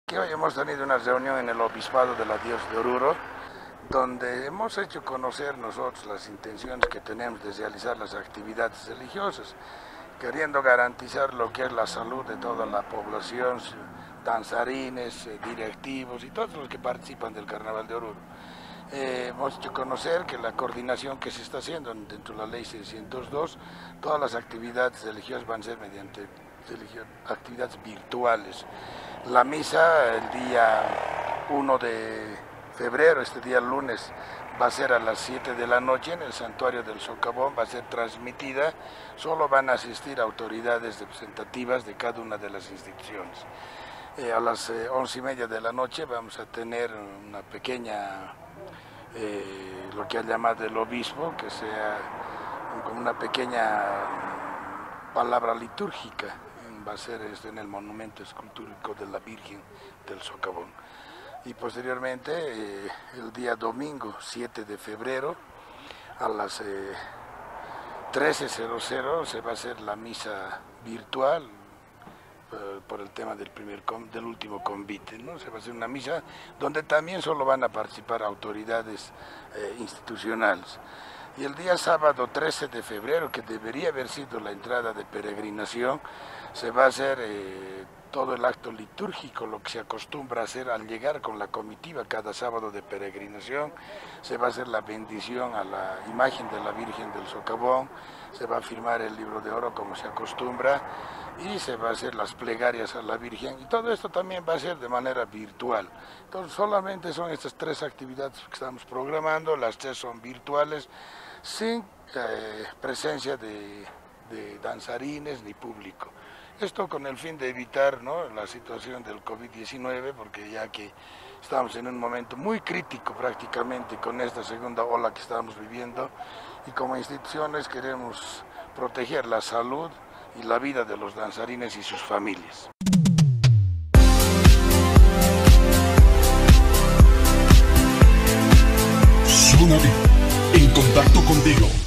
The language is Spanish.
Que hoy hemos tenido una reunión en el Obispado de la Diócesis de Oruro, donde hemos hecho conocer nosotros las intenciones que tenemos de realizar las actividades religiosas, queriendo garantizar lo que es la salud de toda la población, danzarines, directivos y todos los que participan del Carnaval de Oruro. Hemos hecho conocer que la coordinación que se está haciendo dentro de la Ley 602, todas las actividades religiosas van a ser mediante actividades virtuales. La misa el día 1 de febrero, este día lunes, va a ser a las 7 de la noche en el Santuario del Socavón, va a ser transmitida, solo van a asistir autoridades representativas de cada una de las instituciones. A las 11:30 de la noche vamos a tener una pequeña, lo que ha llamado el obispo, que sea como una pequeña palabra litúrgica. Va a ser esto en el monumento escultórico de la Virgen del Socavón. Y posteriormente, el día domingo 7 de febrero, a las 13:00 se va a hacer la misa virtual por el tema del último convite, ¿no? Se va a hacer una misa donde también solo van a participar autoridades institucionales. Y el día sábado 13 de febrero, que debería haber sido la entrada de peregrinación, se va a hacer todo el acto litúrgico, lo que se acostumbra a hacer al llegar con la comitiva cada sábado de peregrinación. Se va a hacer la bendición a la imagen de la Virgen del Socavón, se va a firmar el libro de oro como se acostumbra y se va a hacer las plegarias a la Virgen, y todo esto también va a ser de manera virtual. Entonces solamente son estas tres actividades que estamos programando, las tres son virtuales, sin presencia de danzarines ni público. Esto con el fin de evitar, ¿no?, la situación del COVID-19, porque ya que estamos en un momento muy crítico prácticamente con esta segunda ola que estamos viviendo, y como instituciones queremos proteger la salud y la vida de los danzarines y sus familias. Sonaví, en contacto contigo.